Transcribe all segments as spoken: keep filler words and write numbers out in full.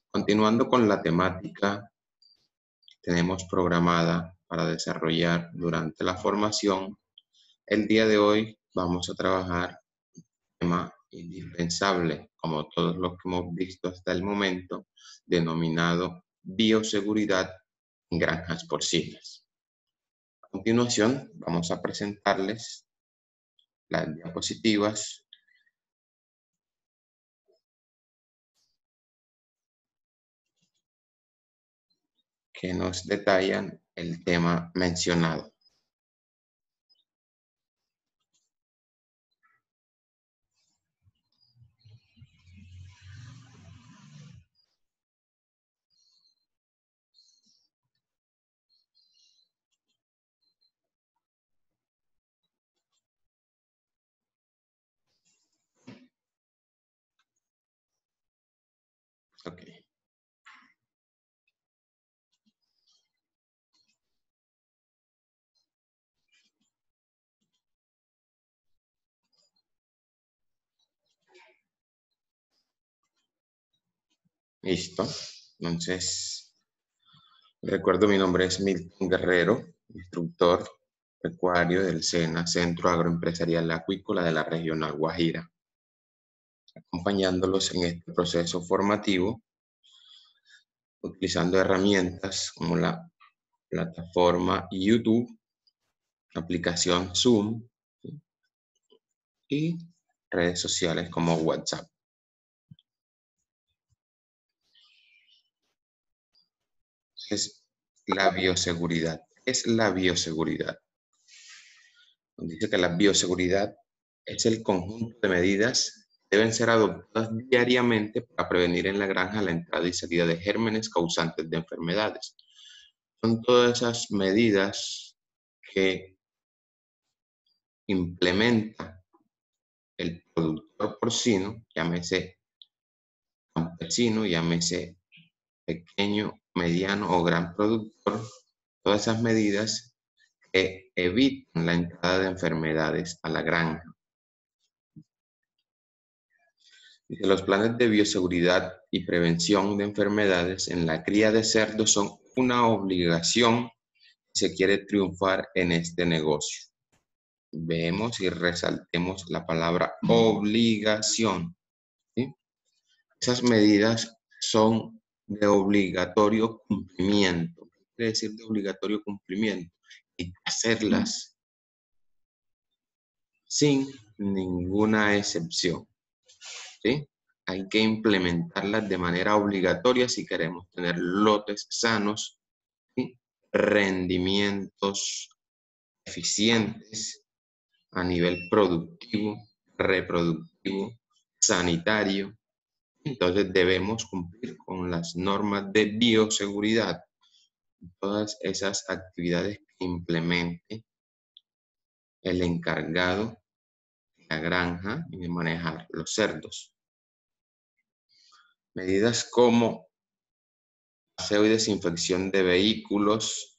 Continuando con la temática, tenemos programada para desarrollar durante la formación. El día de hoy vamos a trabajar un tema indispensable, como todos los que hemos visto hasta el momento, denominado bioseguridad en granjas porcinas. A continuación, vamos a presentarles las diapositivas que nos detallan el tema mencionado. Ok. Listo. Entonces, recuerdo, mi nombre es Milton Guerrero, instructor pecuario del SENA, Centro Agroempresarial Acuícola de la Regional Guajira, acompañándolos en este proceso formativo, utilizando herramientas como la plataforma YouTube, aplicación Zoom, ¿sí?, y redes sociales como WhatsApp. Es la bioseguridad. Es la bioseguridad. Dice que la bioseguridad es el conjunto de medidas que deben ser adoptadas diariamente para prevenir en la granja la entrada y salida de gérmenes causantes de enfermedades. Son todas esas medidas que implementa el productor porcino, llámese campesino, llámese pequeño, mediano o gran productor, todas esas medidas que evitan la entrada de enfermedades a la granja. Dice, los planes de bioseguridad y prevención de enfermedades en la cría de cerdos son una obligación si se quiere triunfar en este negocio. Vemos y resaltemos la palabra obligación, ¿sí? Esas medidas son de obligatorio cumplimiento. ¿Qué quiere decir de obligatorio cumplimiento? Hay que hacerlas sin ninguna excepción, ¿sí? Hay que implementarlas de manera obligatoria si queremos tener lotes sanos, ¿sí?, rendimientos eficientes a nivel productivo, reproductivo, sanitario. Entonces debemos cumplir con las normas de bioseguridad, todas esas actividades que implemente el encargado de la granja y de manejar los cerdos. Medidas como aseo y desinfección de vehículos,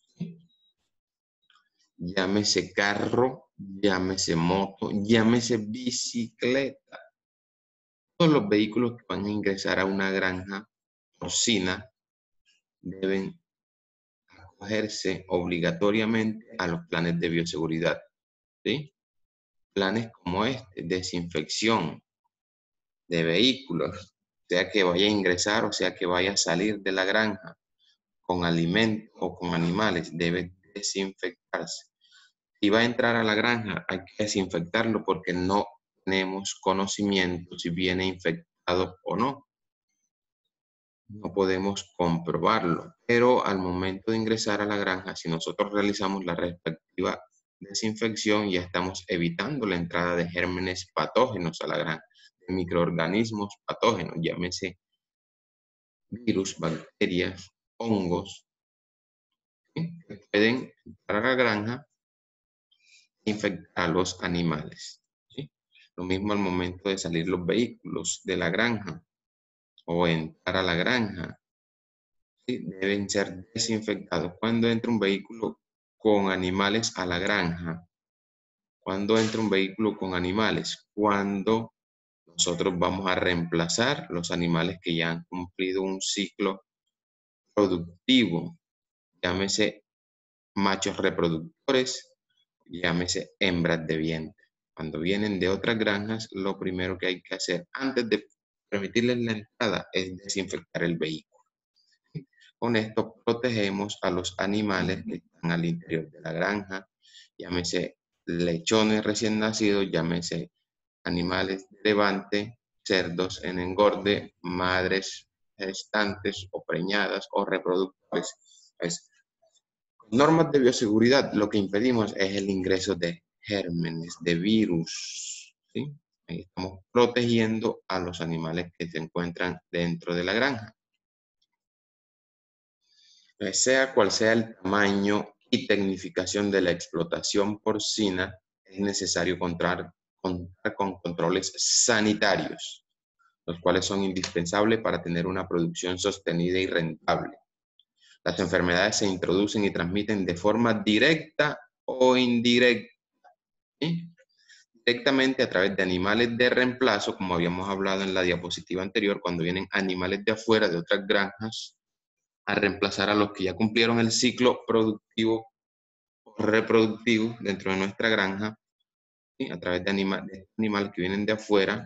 llámese carro, llámese moto, llámese bicicleta. Todos los vehículos que van a ingresar a una granja porcina deben acogerse obligatoriamente a los planes de bioseguridad, ¿sí? Planes como este, desinfección de vehículos, sea que vaya a ingresar o sea que vaya a salir de la granja, con alimentos o con animales, debe desinfectarse. Si va a entrar a la granja, hay que desinfectarlo porque no tenemos conocimiento si viene infectado o no. No podemos comprobarlo, pero al momento de ingresar a la granja, si nosotros realizamos la respectiva desinfección, ya estamos evitando la entrada de gérmenes patógenos a la granja, de microorganismos patógenos, llámese virus, bacterias, hongos, ¿sí?, que pueden entrar a la granja e infectar a los animales, ¿sí? Lo mismo al momento de salir los vehículos de la granja o entrar a la granja, ¿sí?, deben ser desinfectados. Cuando entra un vehículo con animales a la granja, cuando entra un vehículo con animales, cuando los nosotros vamos a reemplazar los animales que ya han cumplido un ciclo productivo, llámese machos reproductores, llámese hembras de vientre. Cuando vienen de otras granjas, lo primero que hay que hacer antes de permitirles la entrada es desinfectar el vehículo. Con esto protegemos a los animales que están al interior de la granja, llámese lechones recién nacidos, llámese animales de levante, cerdos en engorde, madres gestantes o preñadas o reproductores. Pues, con normas de bioseguridad lo que impedimos es el ingreso de gérmenes, de virus, ¿sí? Ahí estamos protegiendo a los animales que se encuentran dentro de la granja. Sea cual sea el tamaño y tecnificación de la explotación porcina, es necesario contar, contar con controles sanitarios, los cuales son indispensables para tener una producción sostenida y rentable. Las enfermedades se introducen y transmiten de forma directa o indirecta, ¿sí? Directamente a través de animales de reemplazo, como habíamos hablado en la diapositiva anterior, cuando vienen animales de afuera, de otras granjas, a reemplazar a los que ya cumplieron el ciclo productivo o reproductivo dentro de nuestra granja, ¿sí? A través de, anima de animales que vienen de afuera,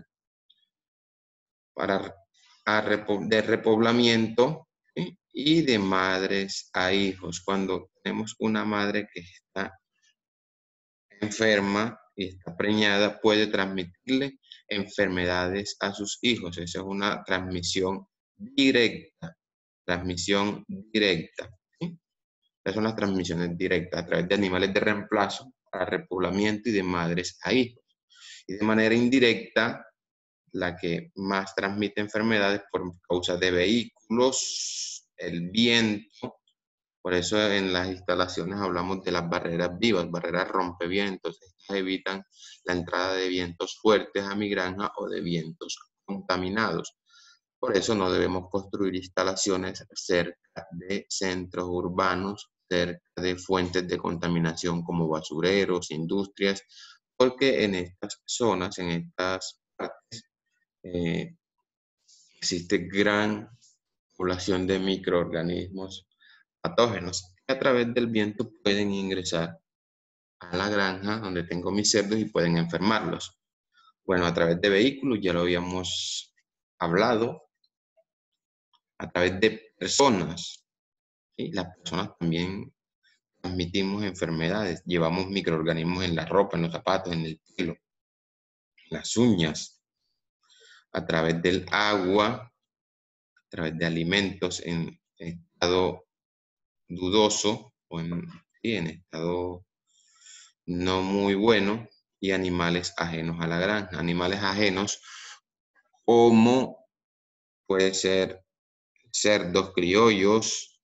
para a repo de repoblamiento, ¿sí? Y de madres a hijos. Cuando tenemos una madre que está enferma y está preñada, puede transmitirle enfermedades a sus hijos. Esa es una transmisión directa. Transmisión directa. ¿Sí? Esas son las transmisiones directas a través de animales de reemplazo para repoblamiento y de madres a hijos. Y de manera indirecta, la que más transmite enfermedades por causa de vehículos, el viento. Por eso en las instalaciones hablamos de las barreras vivas, barreras rompevientos. Estas evitan la entrada de vientos fuertes a mi granja o de vientos contaminados. Por eso no debemos construir instalaciones cerca de centros urbanos, cerca de fuentes de contaminación como basureros, industrias, porque en estas zonas, en estas partes, eh, existe gran población de microorganismos patógenos que a través del viento pueden ingresar a la granja donde tengo mis cerdos y pueden enfermarlos. Bueno, a través de vehículos ya lo habíamos hablado, a través de personas, ¿sí? Las personas también transmitimos enfermedades, llevamos microorganismos en la ropa, en los zapatos, en el pelo, en las uñas, a través del agua, a través de alimentos en estado dudoso o en, sí, en estado no muy bueno, y animales ajenos a la granja. Animales ajenos como puede ser cerdos criollos,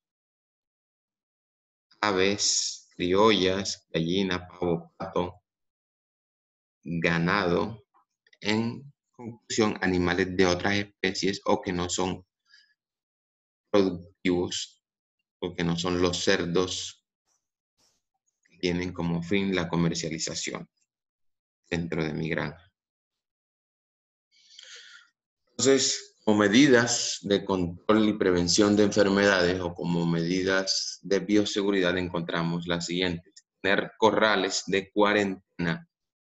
aves criollas, gallina, pavo, pato, ganado. En conclusión, animales de otras especies o que no son productivos o que no son los cerdos que tienen como fin la comercialización dentro de mi granja. Entonces, como medidas de control y prevención de enfermedades o como medidas de bioseguridad encontramos las siguientes. Tener corrales de cuarentena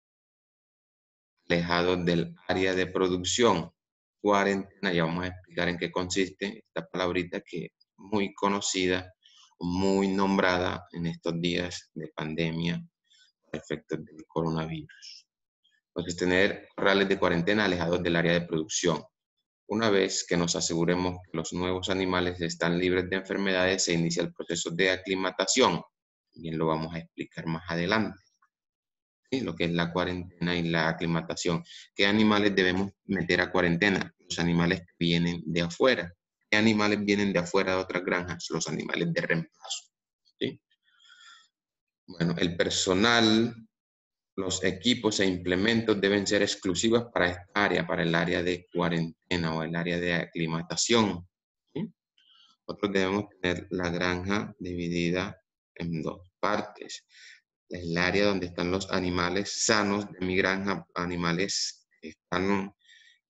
alejados del área de producción. Cuarentena, ya vamos a explicar en qué consiste esta palabrita que es muy conocida, muy nombrada en estos días de pandemia a efectos del coronavirus. Entonces, tener corrales de cuarentena alejados del área de producción. Una vez que nos aseguremos que los nuevos animales están libres de enfermedades, se inicia el proceso de aclimatación. Bien, lo vamos a explicar más adelante. ¿Sí? Lo que es la cuarentena y la aclimatación. ¿Qué animales debemos meter a cuarentena? Los animales que vienen de afuera. ¿Qué animales vienen de afuera de otras granjas? Los animales de reemplazo. ¿Sí? Bueno, el personal, los equipos e implementos deben ser exclusivos para esta área, para el área de cuarentena o el área de aclimatación. ¿Sí? Nosotros debemos tener la granja dividida en dos partes. El área donde están los animales sanos de mi granja, animales que están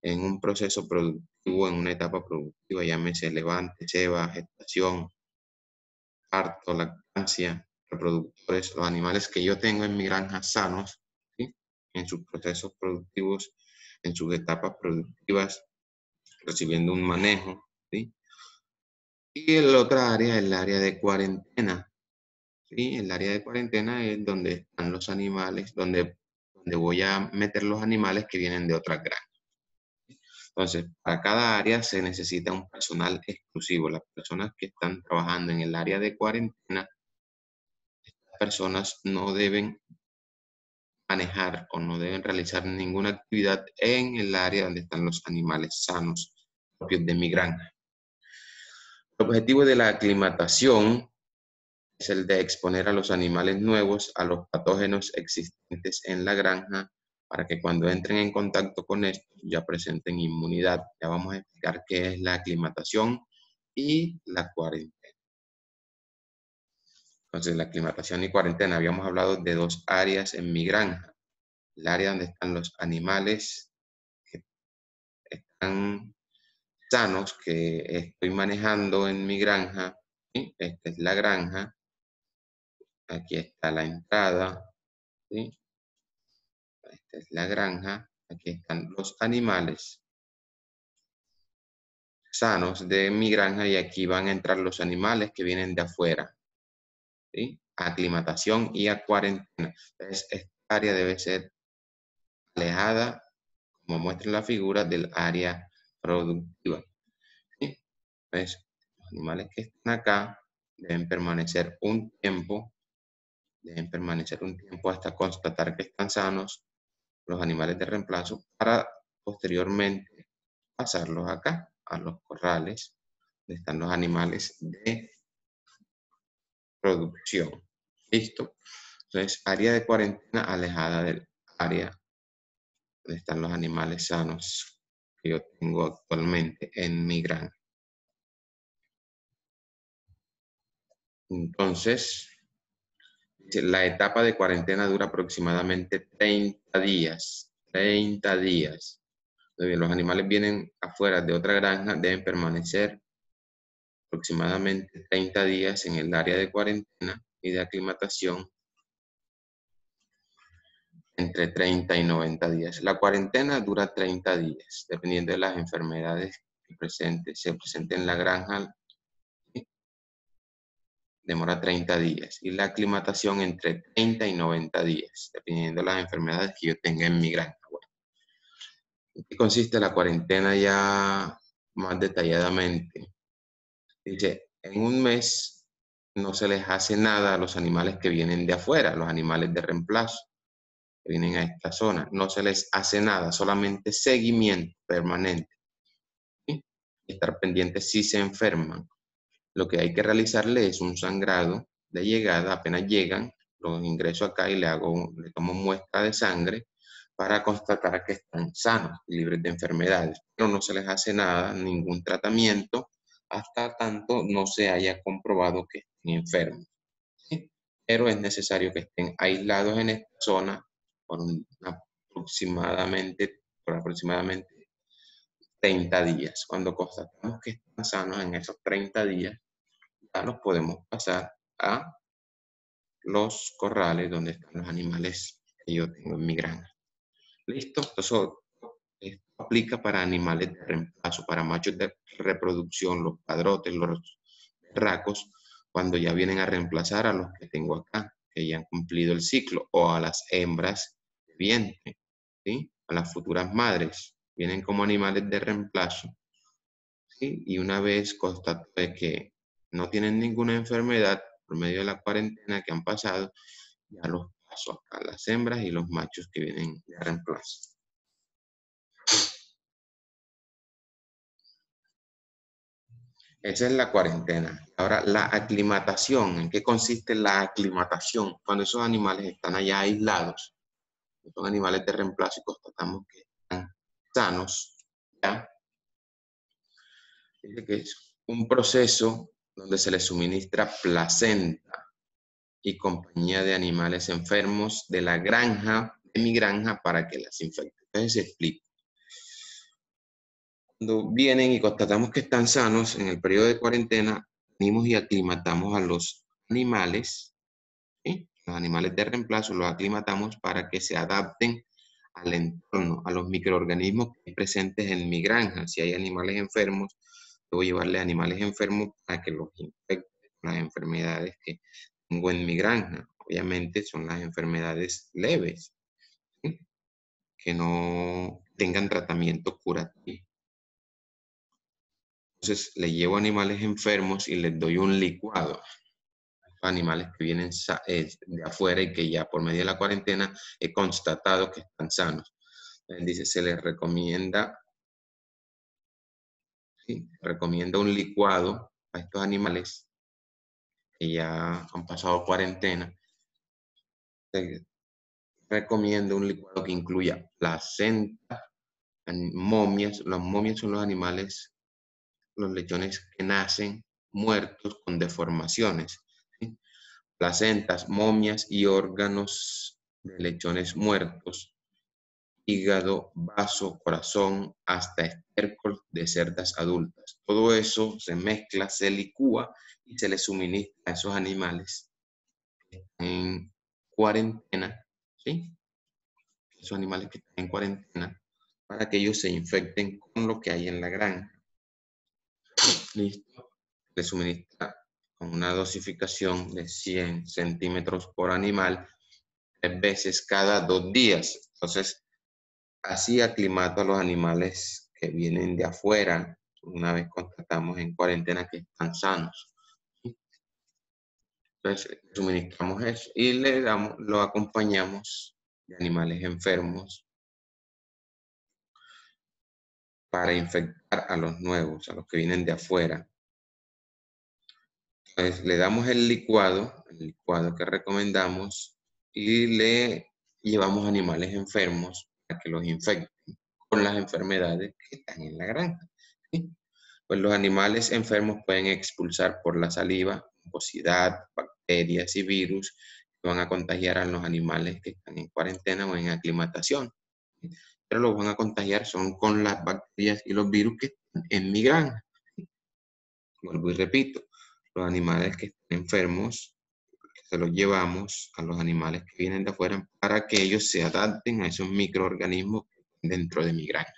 en un proceso productivo, en una etapa productiva, llámese levante, ceba, gestación, parto, lactancia, reproductores, los animales que yo tengo en mi granja sanos, ¿sí? En sus procesos productivos, en sus etapas productivas, recibiendo un manejo, ¿sí? Y el otra área es el área de cuarentena, ¿sí? El área de cuarentena es donde están los animales, donde, donde voy a meter los animales que vienen de otras granjas. Entonces, para cada área se necesita un personal exclusivo. Las personas que están trabajando en el área de cuarentena, estas personas no deben manejar o no deben realizar ninguna actividad en el área donde están los animales sanos propios de mi granja. El objetivo de la aclimatación es el de exponer a los animales nuevos a los patógenos existentes en la granja para que cuando entren en contacto con estos ya presenten inmunidad. Ya vamos a explicar qué es la aclimatación y la cuarentena. Entonces, la aclimatación y cuarentena, habíamos hablado de dos áreas en mi granja. El área donde están los animales que están sanos, que estoy manejando en mi granja. ¿Sí? Esta es la granja. Aquí está la entrada. ¿Sí? Esta es la granja. Aquí están los animales sanos de mi granja y aquí van a entrar los animales que vienen de afuera. ¿Sí? A aclimatación y a cuarentena. Entonces, esta área debe ser alejada, como muestra la figura, del área productiva. ¿Sí? Entonces, los animales que están acá deben permanecer un tiempo, deben permanecer un tiempo hasta constatar que están sanos los animales de reemplazo para posteriormente pasarlos acá, a los corrales, donde están los animales de producción. ¿Listo? Entonces, área de cuarentena alejada del área donde están los animales sanos que yo tengo actualmente en mi granja. Entonces, la etapa de cuarentena dura aproximadamente treinta días. treinta días. Los animales vienen afuera de otra granja, deben permanecer aproximadamente treinta días en el área de cuarentena y de aclimatación entre treinta y noventa días. La cuarentena dura treinta días, dependiendo de las enfermedades que presente, se presenten en la granja, ¿sí? Demora treinta días. Y la aclimatación entre treinta y noventa días, dependiendo de las enfermedades que yo tenga en mi granja. Bueno, ¿en qué consiste la cuarentena ya más detalladamente? Dice, en un mes no se les hace nada a los animales que vienen de afuera, los animales de reemplazo que vienen a esta zona. No se les hace nada, solamente seguimiento permanente. ¿Sí? Estar pendientes si se enferman. Lo que hay que realizarle es un sangrado de llegada. Apenas llegan, los ingreso acá y le, hago, le tomo muestra de sangre para constatar que están sanos y libres de enfermedades. Pero no se les hace nada, ningún tratamiento, hasta tanto no se haya comprobado que estén enfermos. ¿Sí? Pero es necesario que estén aislados en esta zona por un, aproximadamente, por aproximadamente treinta días. Cuando constatamos que están sanos en esos treinta días, ya nos podemos pasar a los corrales donde están los animales que yo tengo en mi granja. ¿Listo? Eso, esto aplica para animales de reemplazo, para machos de reproducción, los padrotes, los racos, cuando ya vienen a reemplazar a los que tengo acá, que ya han cumplido el ciclo, o a las hembras de vientre, ¿sí? A las futuras madres, vienen como animales de reemplazo, ¿sí? Y una vez constaté que no tienen ninguna enfermedad por medio de la cuarentena que han pasado, ya los paso acá, las hembras y los machos que vienen de reemplazo. Esa es la cuarentena. Ahora, la aclimatación. ¿En qué consiste la aclimatación? Cuando esos animales están allá aislados, son animales de reemplazo y constatamos que están sanos, ¿ya? Dice que es un proceso donde se les suministra placenta y compañía de animales enfermos de la granja, de mi granja, para que las infecten. Entonces, explico. Cuando vienen y constatamos que están sanos en el periodo de cuarentena, venimos y aclimatamos a los animales, ¿sí? Los animales de reemplazo los aclimatamos para que se adapten al entorno, a los microorganismos presentes en mi granja. Si hay animales enfermos, debo llevarle animales enfermos para que los infecten las enfermedades que tengo en mi granja. Obviamente son las enfermedades leves, ¿sí? Que no tengan tratamiento curativo. Entonces le llevo animales enfermos y les doy un licuado. Animales que vienen de afuera y que ya por medio de la cuarentena he constatado que están sanos. Él dice, se les recomienda, ¿sí? recomienda un licuado a estos animales que ya han pasado cuarentena. Se recomienda un licuado que incluya placenta, momias. Las momias son los animales, los lechones que nacen muertos con deformaciones, ¿sí? Placentas, momias y órganos de lechones muertos, hígado, vaso, corazón, hasta estiércol de cerdas adultas. Todo eso se mezcla, se licúa y se le suministra a esos animales en cuarentena, ¿sí? Esos animales que están en cuarentena, para que ellos se infecten con lo que hay en la granja. Listo. Le suministra con una dosificación de cien centímetros por animal, tres veces cada dos días. Entonces, así aclimato a los animales que vienen de afuera, una vez constatamos en cuarentena que están sanos. Entonces, suministramos eso y le damos, lo acompañamos de animales enfermos para infectar a los nuevos, a los que vienen de afuera. Entonces, le damos el licuado, el licuado que recomendamos, y le llevamos animales enfermos para que los infecten con las enfermedades que están en la granja, ¿sí? Pues los animales enfermos pueden expulsar por la saliva mucosidad, bacterias y virus que van a contagiar a los animales que están en cuarentena o en aclimatación. ¿Sí? Pero los van a contagiar son con las bacterias y los virus que están en mi granja. ¿Sí? Vuelvo y repito, los animales que están enfermos, se los llevamos a los animales que vienen de afuera para que ellos se adapten a esos microorganismos dentro de mi granja.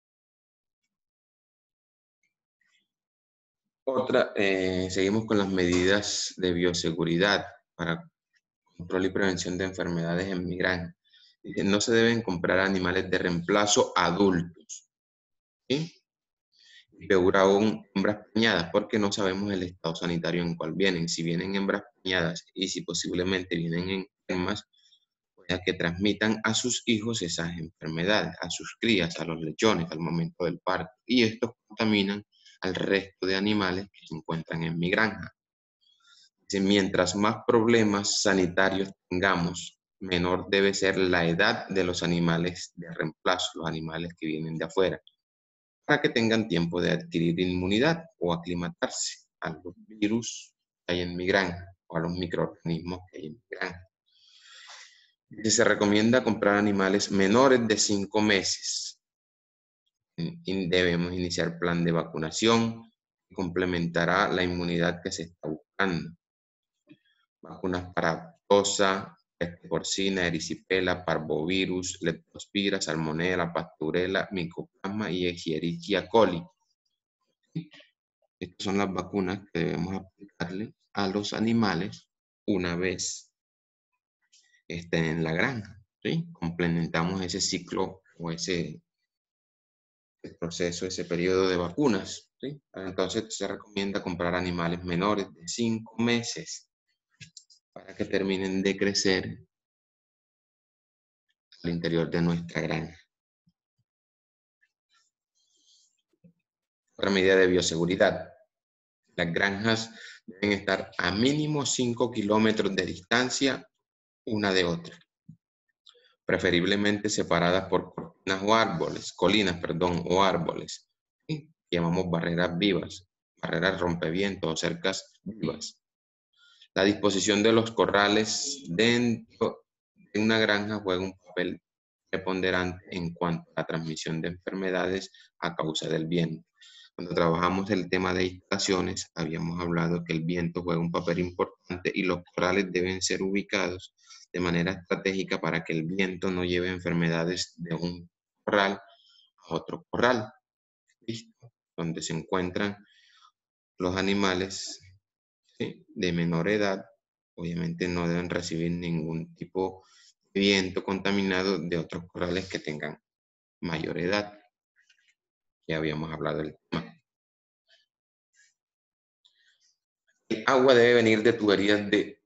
Otra, eh, seguimos con las medidas de bioseguridad para control y prevención de enfermedades en mi granja. No se deben comprar animales de reemplazo adultos, ¿sí? Y peor aún, hembras preñadas, porque no sabemos el estado sanitario en cual vienen. Si vienen hembras preñadas y si posiblemente vienen enfermas, pues que transmitan a sus hijos esas enfermedades, a sus crías, a los lechones al momento del parto. Y estos contaminan al resto de animales que se encuentran en mi granja. Mientras más problemas sanitarios tengamos, menor debe ser la edad de los animales de reemplazo, los animales que vienen de afuera, para que tengan tiempo de adquirir inmunidad o aclimatarse a los virus que hay en mi granja o a los microorganismos que hay en mi granja. Se recomienda comprar animales menores de cinco meses. Y debemos iniciar plan de vacunación que complementará la inmunidad que se está buscando. Vacunas para tosa, peste porcina, erisipela, parvovirus, leptospira, salmonella, pasturela, micoplasma y Escherichia coli. Estas son las vacunas que debemos aplicarle a los animales una vez estén en la granja, ¿sí? Complementamos ese ciclo o ese, ese proceso, ese periodo de vacunas, ¿sí? Entonces se recomienda comprar animales menores de cinco meses para que terminen de crecer al interior de nuestra granja. Otra medida de bioseguridad. Las granjas deben estar a mínimo cinco kilómetros de distancia una de otra, preferiblemente separadas por colinas o árboles, colinas, perdón, o árboles. ¿Sí? Llamamos barreras vivas, barreras rompevientos o cercas vivas. La disposición de los corrales dentro de una granja juega un papel preponderante en cuanto a la transmisión de enfermedades a causa del viento. Cuando trabajamos el tema de instalaciones, habíamos hablado que el viento juega un papel importante y los corrales deben ser ubicados de manera estratégica para que el viento no lleve enfermedades de un corral a otro corral, ¿listo? Donde se encuentran los animales, ¿sí?, de menor edad. Obviamente no deben recibir ningún tipo de viento contaminado de otros corrales que tengan mayor edad. Ya habíamos hablado del tema. El agua debe venir de tuberías de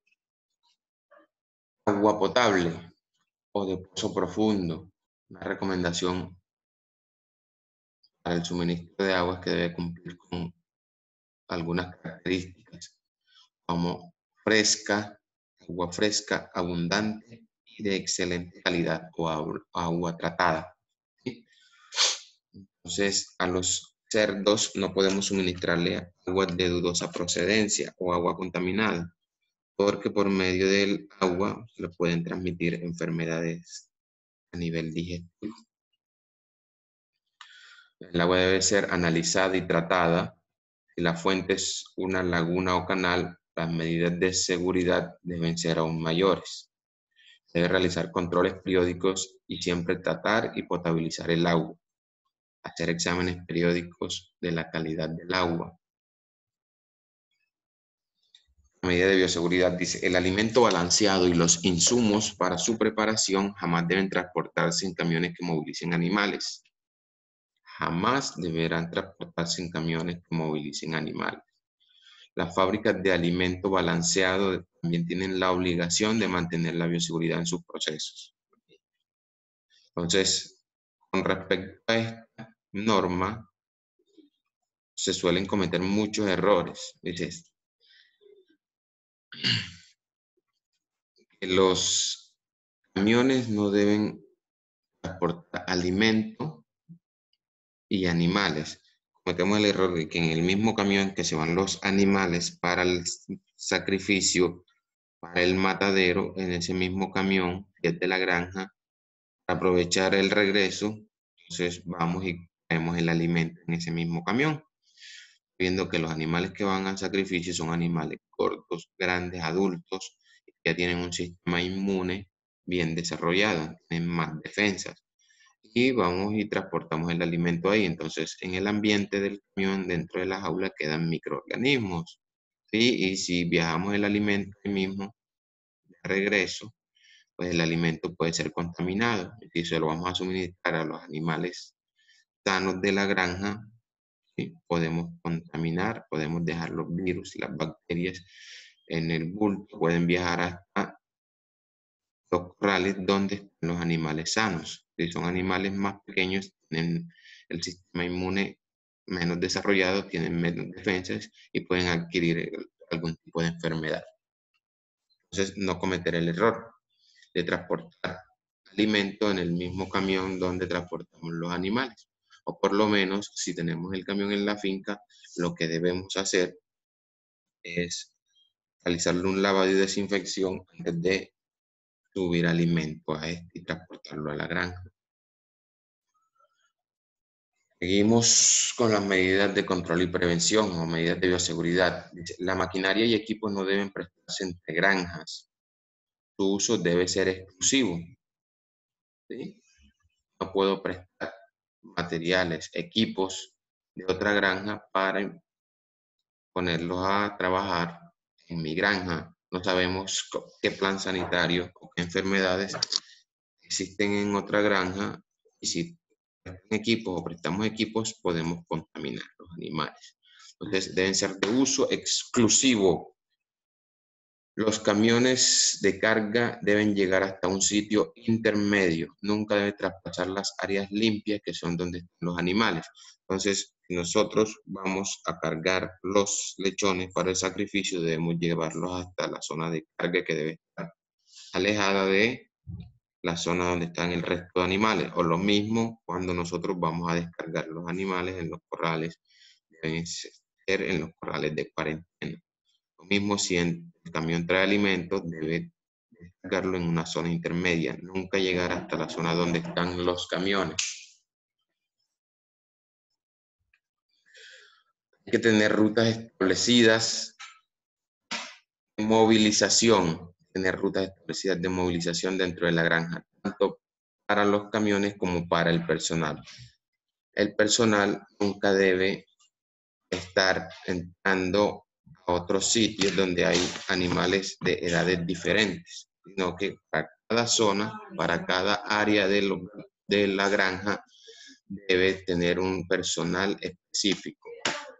agua potable o de pozo profundo. Una recomendación para el suministro de agua es que debe cumplir con algunas características, como fresca, agua fresca, abundante y de excelente calidad, o agua, agua tratada, ¿sí? Entonces, a los cerdos no podemos suministrarle agua de dudosa procedencia o agua contaminada, porque por medio del agua se le pueden transmitir enfermedades a nivel digestivo. El agua debe ser analizada y tratada. Si la fuente es una laguna o canal, las medidas de seguridad deben ser aún mayores. Se debe realizar controles periódicos y siempre tratar y potabilizar el agua. Hacer exámenes periódicos de la calidad del agua. La medida de bioseguridad dice: el alimento balanceado y los insumos para su preparación jamás deben transportarse en camiones que movilicen animales. Jamás deberán transportarse en camiones que movilicen animales. Las fábricas de alimento balanceado también tienen la obligación de mantener la bioseguridad en sus procesos. Entonces, con respecto a esta norma, se suelen cometer muchos errores. Dice, que los camiones no deben transportar alimento y animales. Cometemos el error de que en el mismo camión que se van los animales para el sacrificio, para el matadero, en ese mismo camión, que es de la granja, para aprovechar el regreso, entonces vamos y traemos el alimento en ese mismo camión, viendo que los animales que van al sacrificio son animales cortos, grandes, adultos, que ya tienen un sistema inmune bien desarrollado, tienen más defensas. Y vamos y transportamos el alimento ahí. Entonces, en el ambiente del camión, dentro de la jaula, quedan microorganismos, ¿sí? Y si viajamos el alimento ahí mismo, de regreso, pues el alimento puede ser contaminado. Y si se lo vamos a suministrar a los animales sanos de la granja, ¿sí?, podemos contaminar, podemos dejar los virus y las bacterias en el bulto, pueden viajar hasta los corrales donde están los animales sanos. Si son animales más pequeños, tienen el sistema inmune menos desarrollado, tienen menos defensas y pueden adquirir algún tipo de enfermedad. Entonces, no cometer el error de transportar alimento en el mismo camión donde transportamos los animales. O por lo menos, si tenemos el camión en la finca, lo que debemos hacer es realizarle un lavado y desinfección antes de subir alimento a este y transportarlo a la granja. Seguimos con las medidas de control y prevención o medidas de bioseguridad. La maquinaria y equipos no deben prestarse entre granjas. Su uso debe ser exclusivo, ¿sí? No puedo prestar materiales, equipos de otra granja para ponerlos a trabajar en mi granja. No sabemos qué plan sanitario o qué enfermedades existen en otra granja, y si prestan equipos o prestamos equipos podemos contaminar los animales. Entonces deben ser de uso exclusivo. Los camiones de carga deben llegar hasta un sitio intermedio. Nunca deben traspasar las áreas limpias, que son donde están los animales. Entonces, si nosotros vamos a cargar los lechones para el sacrificio, debemos llevarlos hasta la zona de carga, que debe estar alejada de la zona donde están el resto de animales. O lo mismo cuando nosotros vamos a descargar los animales en los corrales, deben ser en los corrales de cuarentena. Lo mismo si el camión trae alimentos, debe cargarlo en una zona intermedia, nunca llegar hasta la zona donde están los camiones. Hay que tener rutas establecidas de movilización, tener rutas establecidas de movilización dentro de la granja, tanto para los camiones como para el personal. El personal nunca debe estar entrando a otros sitios donde hay animales de edades diferentes, sino que para cada zona, para cada área de, lo, de la granja, debe tener un personal específico.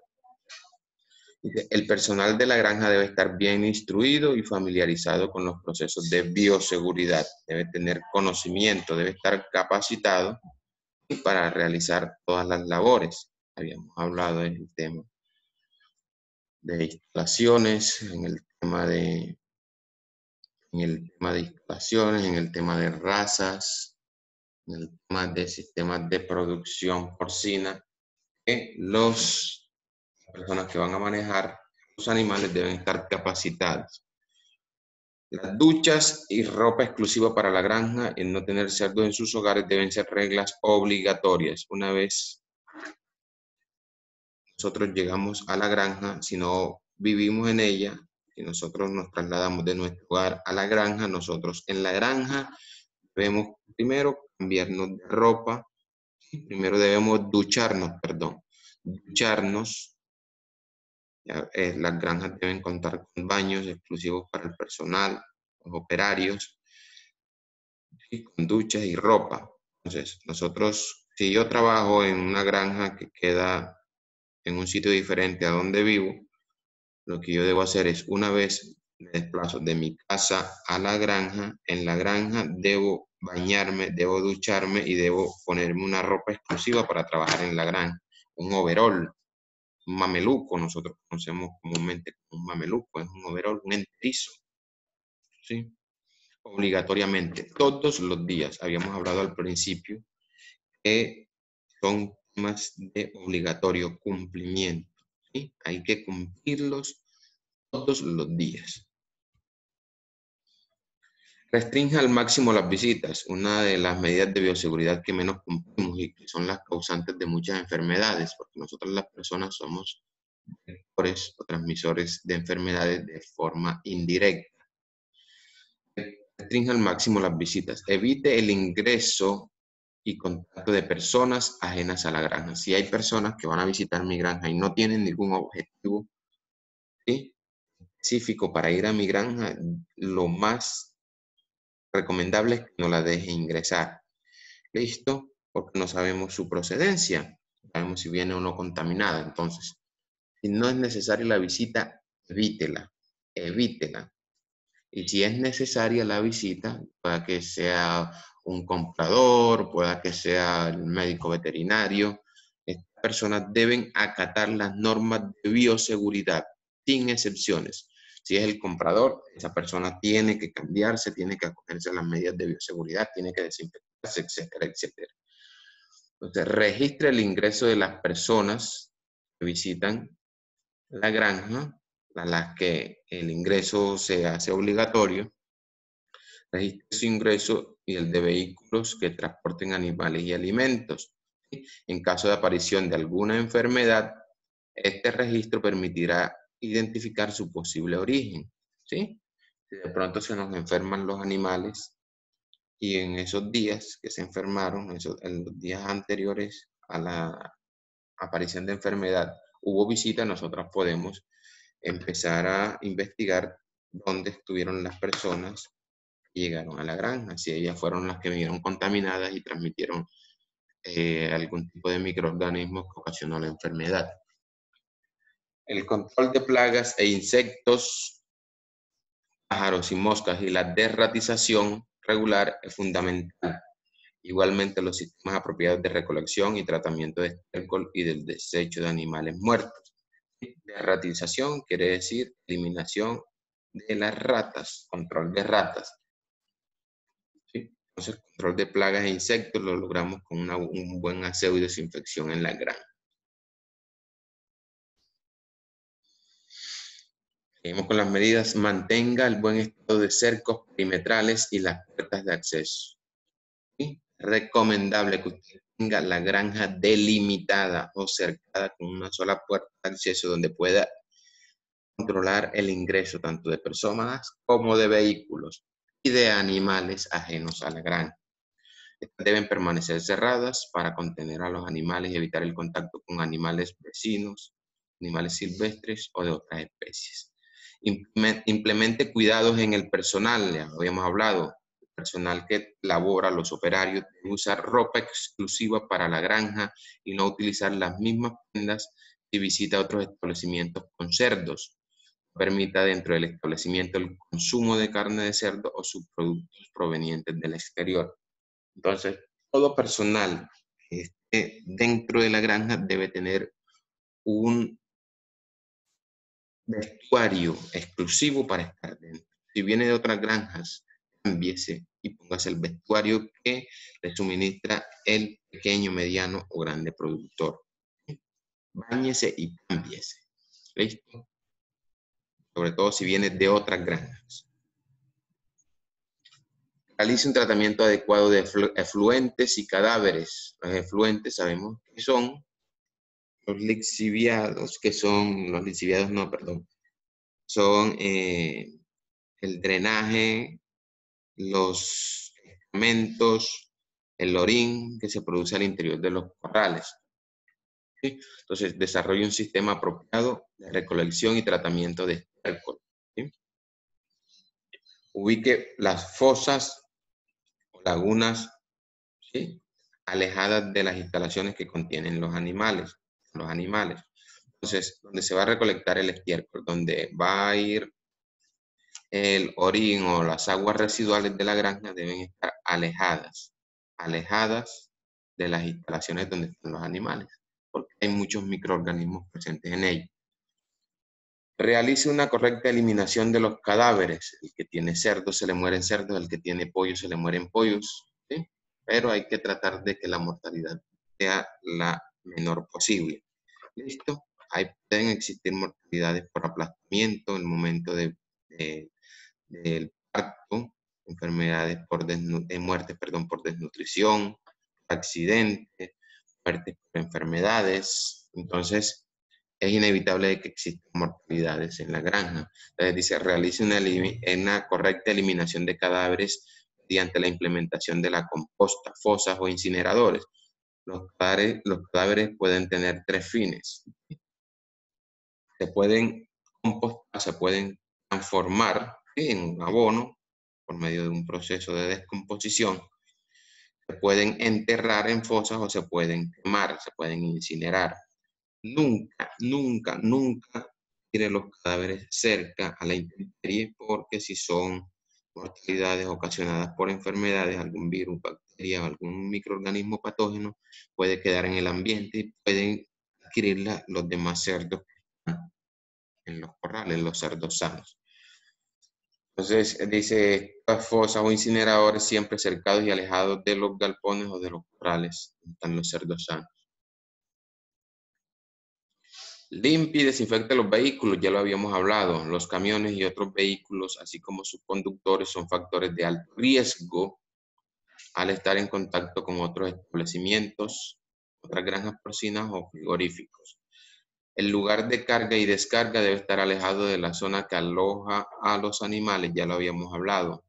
El personal de la granja debe estar bien instruido y familiarizado con los procesos de bioseguridad. Debe tener conocimiento, debe estar capacitado para realizar todas las labores. Habíamos hablado del tema de instalaciones, en el tema de, en el tema de instalaciones, en el tema de razas, en el tema de sistemas de producción porcina, que los personas que van a manejar los animales deben estar capacitadas. Las duchas y ropa exclusiva para la granja y no tener cerdos en sus hogares deben ser reglas obligatorias. Una vez nosotros llegamos a la granja, si no vivimos en ella, si nosotros nos trasladamos de nuestro hogar a la granja, nosotros en la granja debemos primero cambiarnos de ropa, primero debemos ducharnos, perdón, ducharnos. Ya, eh, las granjas deben contar con baños exclusivos para el personal, los operarios, y con duchas y ropa. Entonces, nosotros, si yo trabajo en una granja que queda en un sitio diferente a donde vivo, lo que yo debo hacer es, una vez me desplazo de mi casa a la granja, en la granja debo bañarme, debo ducharme y debo ponerme una ropa exclusiva para trabajar en la granja, un overol, un mameluco, nosotros conocemos comúnmente como un mameluco, es un overol, un enterizo, ¿sí? Obligatoriamente, todos los días. Habíamos hablado al principio que son temas de obligatorio cumplimiento, ¿sí? Hay que cumplirlos todos los días. Restringe al máximo las visitas, una de las medidas de bioseguridad que menos cumplimos y que son las causantes de muchas enfermedades, porque nosotros las personas somos vectores o transmisores de enfermedades de forma indirecta. Restringe al máximo las visitas, evite el ingreso y contacto de personas ajenas a la granja. Si hay personas que van a visitar mi granja y no tienen ningún objetivo, ¿sí?, específico para ir a mi granja, lo más recomendable es que no la deje ingresar. ¿Listo? Porque no sabemos su procedencia, no sabemos si viene o no contaminada. Entonces, si no es necesaria la visita, evítela, evítela. Y si es necesaria la visita, pueda que sea un comprador, pueda que sea el médico veterinario, estas personas deben acatar las normas de bioseguridad, sin excepciones. Si es el comprador, esa persona tiene que cambiarse, tiene que acogerse a las medidas de bioseguridad, tiene que desinfectarse, etcétera, etcétera. Entonces, registre el ingreso de las personas que visitan la granja, a las que el ingreso se hace obligatorio. Registre su ingreso y el de vehículos que transporten animales y alimentos. En caso de aparición de alguna enfermedad, este registro permitirá identificar su posible origen, ¿sí? Si de pronto se nos enferman los animales y en esos días que se enfermaron, en los días anteriores a la aparición de enfermedad, hubo visita, nosotros podemos empezar a investigar dónde estuvieron las personas que llegaron a la granja, si ellas fueron las que vinieron contaminadas y transmitieron eh, algún tipo de microorganismo que ocasionó la enfermedad. El control de plagas e insectos, pájaros y moscas y la derratización regular es fundamental. Igualmente, los sistemas apropiados de recolección y tratamiento de estiércol y del desecho de animales muertos. Derratización quiere decir eliminación de las ratas, control de ratas. ¿Sí? Entonces, control de plagas e insectos lo logramos con una, un buen aseo y desinfección en la granja. Seguimos con las medidas. Mantenga el buen estado de cercos perimetrales y las puertas de acceso. ¿Sí? Recomendable que usted tenga la granja delimitada o cercada con una sola puerta de acceso donde pueda controlar el ingreso tanto de personas como de vehículos y de animales ajenos a la granja. Estas deben permanecer cerradas para contener a los animales y evitar el contacto con animales vecinos, animales silvestres o de otras especies. Implemente cuidados en el personal, ya lo habíamos hablado. El personal que labora, los operarios, deben usar ropa exclusiva para la granja y no utilizar las mismas prendas si visita otros establecimientos con cerdos. Permita dentro del establecimiento el consumo de carne de cerdo o subproductos provenientes del exterior. Entonces, todo personal que esté dentro de la granja debe tener un vestuario exclusivo para estar dentro. Si viene de otras granjas, cámbiese y póngase el vestuario que le suministra el pequeño, mediano o grande productor. Báñese y cámbiese. ¿Listo? Sobre todo si viene de otras granjas. Realice un tratamiento adecuado de efluentes y cadáveres. Los efluentes sabemos que son los lixiviados, que son, los lixiviados no, perdón, son eh, el drenaje, los excrementos, el orín que se produce al interior de los corrales. ¿Sí? Entonces, desarrolle un sistema apropiado de recolección y tratamiento de estiércol. ¿Sí? Ubique las fosas o lagunas, ¿sí?, alejadas de las instalaciones que contienen los animales. Los animales. Entonces, donde se va a recolectar el estiércol, donde va a ir el orín o las aguas residuales de la granja, deben estar alejadas, alejadas de las instalaciones donde están los animales, porque hay muchos microorganismos presentes en ellos. Realice una correcta eliminación de los cadáveres. El que tiene cerdo se le mueren cerdos, el que tiene pollo se le mueren pollos, ¿sí? Pero hay que tratar de que la mortalidad sea la menor posible. ¿Listo? Ahí pueden existir mortalidades por aplastamiento en el momento de, de, del parto, enfermedades por desnu eh, muertes, perdón, por desnutrición, accidentes, muertes por enfermedades. Entonces, es inevitable que existan mortalidades en la granja. Entonces dice, realice una, una correcta eliminación de cadáveres mediante la implementación de la composta, fosas o incineradores. Los cadáveres, los cadáveres pueden tener tres fines. Se pueden compostar, se pueden transformar, ¿sí?, en un abono por medio de un proceso de descomposición. Se pueden enterrar en fosas o se pueden quemar, se pueden incinerar. Nunca, nunca, nunca tire los cadáveres cerca a la intemperie, porque si son mortalidades ocasionadas por enfermedades, algún virus, bacteria o algún microorganismo patógeno puede quedar en el ambiente y pueden adquirirla los demás cerdos que están en los corrales, los cerdos sanos. Entonces dice, estas fosas o incineradores siempre cercados y alejados de los galpones o de los corrales donde están los cerdos sanos. Limpie y desinfecte los vehículos, ya lo habíamos hablado. Los camiones y otros vehículos, así como sus conductores, son factores de alto riesgo al estar en contacto con otros establecimientos, otras granjas porcinas o frigoríficos. El lugar de carga y descarga debe estar alejado de la zona que aloja a los animales, ya lo habíamos hablado.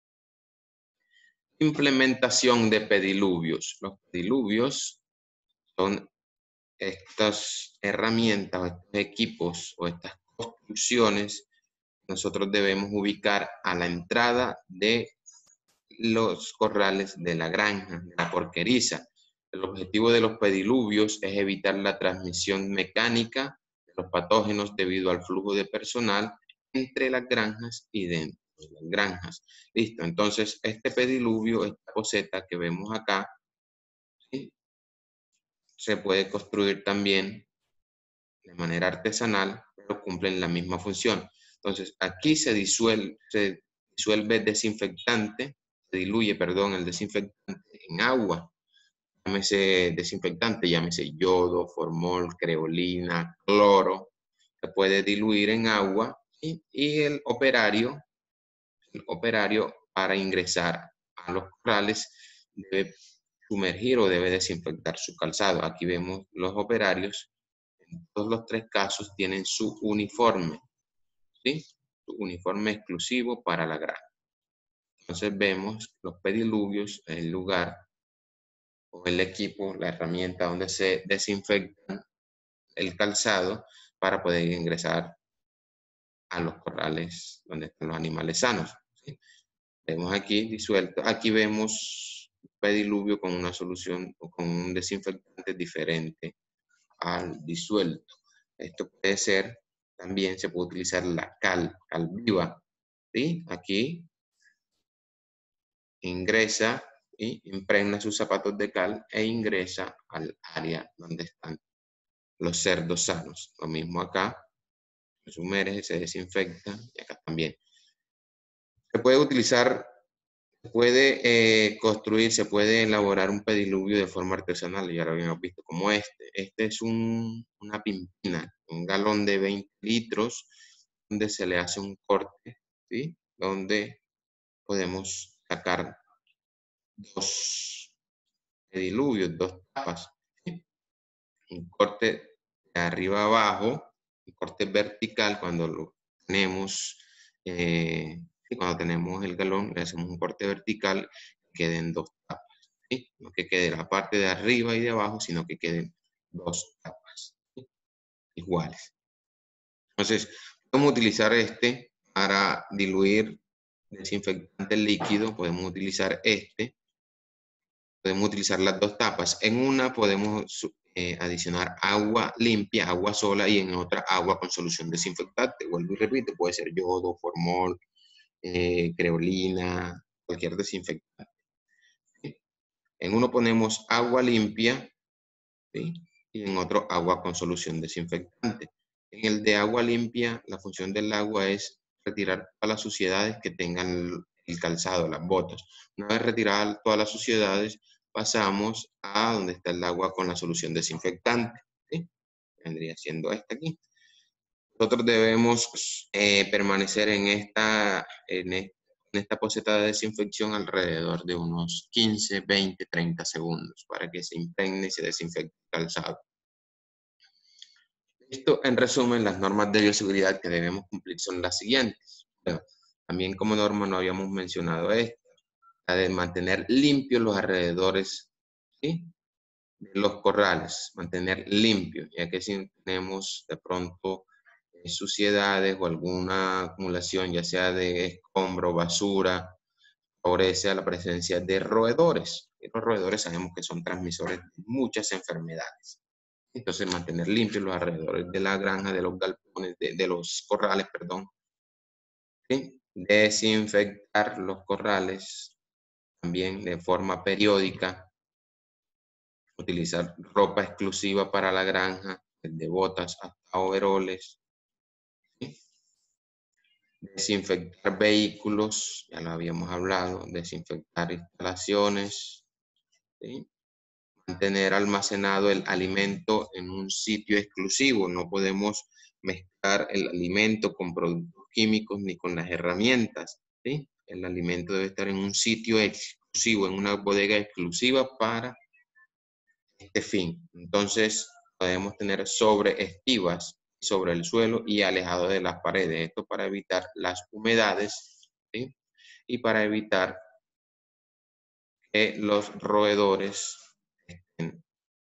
Implementación de pediluvios. Los pediluvios son estas herramientas, estos equipos o estas construcciones nosotros debemos ubicar a la entrada de los corrales de la granja, de la porqueriza. El objetivo de los pediluvios es evitar la transmisión mecánica de los patógenos debido al flujo de personal entre las granjas y dentro de las granjas. Listo, entonces este pediluvio, esta poceta que vemos acá, ¿sí?, se puede construir también de manera artesanal, pero cumplen la misma función. Entonces, aquí se disuelve, se disuelve desinfectante, se diluye, perdón, el desinfectante en agua. Llámese desinfectante, llámese yodo, formol, creolina, cloro. Se puede diluir en agua, Y, y el operario, el operario para ingresar a los corrales debe sumergir o debe desinfectar su calzado. Aquí vemos los operarios. En todos los tres casos tienen su uniforme, ¿sí? Su uniforme exclusivo para la granja. Entonces vemos los pediluvios, el lugar o el equipo, la herramienta donde se desinfectan el calzado para poder ingresar a los corrales donde están los animales sanos, ¿sí? Vemos aquí disuelto. Aquí vemos pediluvio con una solución o con un desinfectante diferente al disuelto. Esto puede ser, también se puede utilizar la cal, cal viva, ¿sí? Aquí ingresa y impregna sus zapatos de cal e ingresa al área donde están los cerdos sanos. Lo mismo acá, se sumerge, se desinfecta y acá también. Se puede utilizar, se puede eh, construir, se puede elaborar un pediluvio de forma artesanal, ya lo habíamos visto como este. Este es un, una pimpina, un galón de veinte litros, donde se le hace un corte, ¿sí? Donde podemos sacar dos pediluvios, dos tapas, ¿sí? Un corte de arriba abajo, un corte vertical cuando lo tenemos, eh, cuando tenemos el galón, le hacemos un corte vertical, que queden dos tapas, ¿sí? No que quede la parte de arriba y de abajo, sino que queden dos tapas, ¿sí? Iguales. Entonces, podemos utilizar este para diluir desinfectante líquido, podemos utilizar este, podemos utilizar las dos tapas. En una podemos eh, adicionar agua limpia, agua sola, y en otra agua con solución desinfectante. Vuelvo y repito, puede ser yodo, formol, eh, creolina, cualquier desinfectante. ¿Sí? En uno ponemos agua limpia, ¿sí? Y en otro agua con solución desinfectante. En el de agua limpia, la función del agua es retirar todas las suciedades que tengan el calzado, las botas. Una vez retiradas todas las suciedades, pasamos a donde está el agua con la solución desinfectante, ¿sí? Vendría siendo esta aquí. Nosotros debemos eh, permanecer en esta, en, en esta poseta de desinfección alrededor de unos quince, veinte, treinta segundos para que se impregne y se desinfecte el calzado. Esto, en resumen, las normas de bioseguridad que debemos cumplir son las siguientes. Bueno, también como norma no habíamos mencionado esto, la de mantener limpios los alrededores, ¿sí? De los corrales, mantener limpios, ya que si tenemos de pronto eh, suciedades o alguna acumulación, ya sea de escombro, basura, favorece a la presencia de roedores. Y los roedores sabemos que son transmisores de muchas enfermedades. Entonces, mantener limpios los alrededores de la granja, de los galpones, de, de los corrales, perdón. ¿Sí? Desinfectar los corrales también de forma periódica. Utilizar ropa exclusiva para la granja, desde botas hasta overoles. ¿Sí? Desinfectar vehículos, ya lo habíamos hablado. Desinfectar instalaciones. ¿Sí? Mantener almacenado el alimento en un sitio exclusivo. No podemos mezclar el alimento con productos químicos ni con las herramientas, ¿sí? El alimento debe estar en un sitio exclusivo, en una bodega exclusiva para este fin. Entonces, podemos tener sobre estivas sobre el suelo y alejado de las paredes. Esto para evitar las humedades, ¿sí? Y para evitar que los roedores estén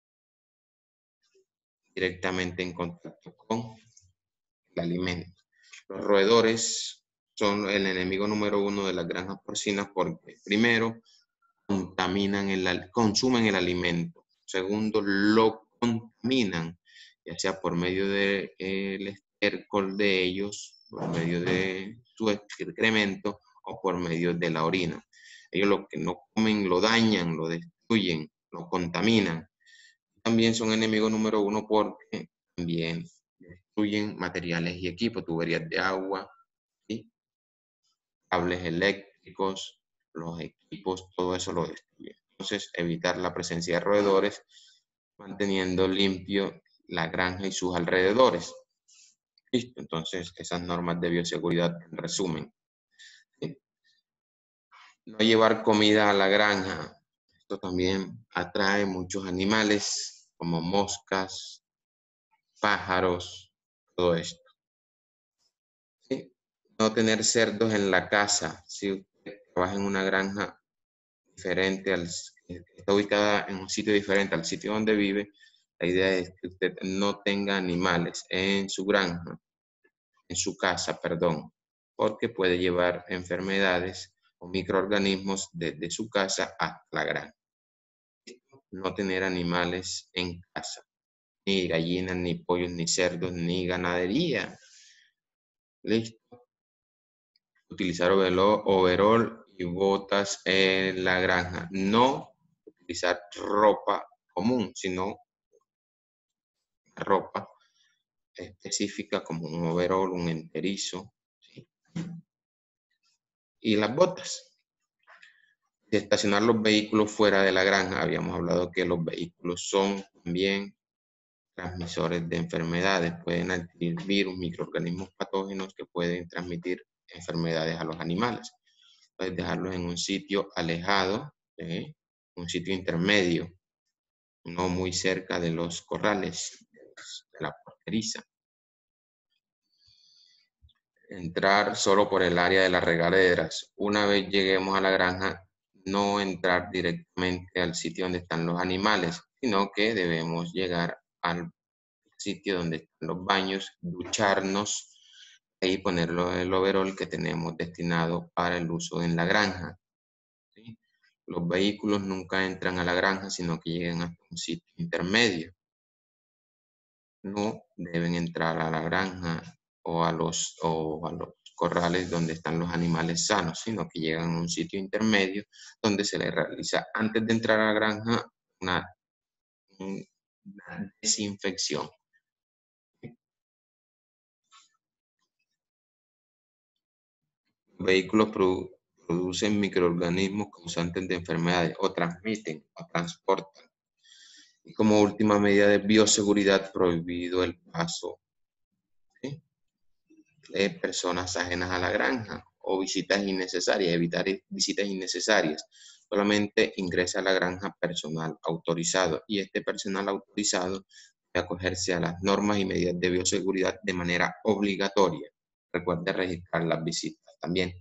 directamente en contacto con el alimento. Los roedores son el enemigo número uno de las granjas porcinas porque, primero, contaminan el, consumen el alimento. Segundo, lo contaminan, ya sea por medio del de, estiércol de ellos, por medio de su excremento o por medio de la orina. Ellos lo que no comen lo dañan, lo destruyen, lo contaminan. También son enemigos número uno porque también destruyen materiales y equipos, tuberías de agua, ¿sí? Cables eléctricos, los equipos, todo eso lo destruye. Entonces, evitar la presencia de roedores, manteniendo limpio la granja y sus alrededores. Listo, entonces esas normas de bioseguridad en resumen. ¿Sí? No llevar comida a la granja. Esto también atrae muchos animales como moscas, pájaros, todo esto. ¿Sí? No tener cerdos en la casa. Si usted trabaja en una granja diferente, al, está ubicada en un sitio diferente al sitio donde vive, la idea es que usted no tenga animales en su granja, en su casa, perdón, porque puede llevar enfermedades o microorganismos desde su casa hasta la granja. No tener animales en casa, ni gallinas, ni pollos, ni cerdos, ni ganadería. Listo. Utilizar overol y botas en la granja. No utilizar ropa común, sino ropa específica como un overol, un enterizo, ¿sí? Y las botas. De estacionar los vehículos fuera de la granja. Habíamos hablado que los vehículos son también transmisores de enfermedades. Pueden adquirir virus, microorganismos patógenos que pueden transmitir enfermedades a los animales. Puedes dejarlos en un sitio alejado, ¿sí? Un sitio intermedio, no muy cerca de los corrales, de la porteriza. Entrar solo por el área de las regaderas. Una vez lleguemos a la granja, no entrar directamente al sitio donde están los animales, sino que debemos llegar al sitio donde están los baños, ducharnos y ponerlo el overol que tenemos destinado para el uso en la granja. ¿Sí? Los vehículos nunca entran a la granja, sino que llegan hasta un sitio intermedio. No deben entrar a la granja o a los, o a los corrales donde están los animales sanos, sino que llegan a un sitio intermedio donde se les realiza, antes de entrar a la granja, una, una desinfección. Los vehículos produ producen microorganismos causantes de enfermedades o transmiten o transportan. Y como última medida de bioseguridad, prohibido el paso, ¿sí?, de personas ajenas a la granja o visitas innecesarias, evitar visitas innecesarias. Solamente ingresa a la granja personal autorizado y este personal autorizado debe acogerse a las normas y medidas de bioseguridad de manera obligatoria. Recuerde registrar las visitas también.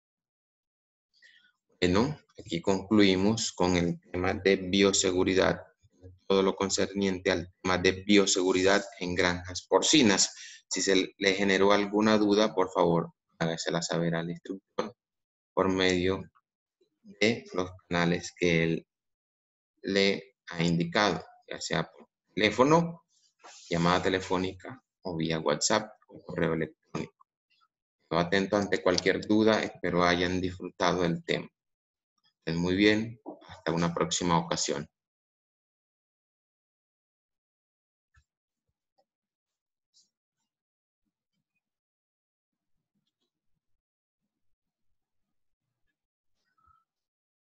Bueno, aquí concluimos con el tema de bioseguridad, todo lo concerniente al tema de bioseguridad en granjas porcinas. Si se le generó alguna duda, por favor, hágasela saber al instructor por medio de los canales que él le ha indicado, ya sea por teléfono, llamada telefónica o vía WhatsApp o correo electrónico. Estoy atento ante cualquier duda, espero hayan disfrutado del tema. Estén muy bien, hasta una próxima ocasión.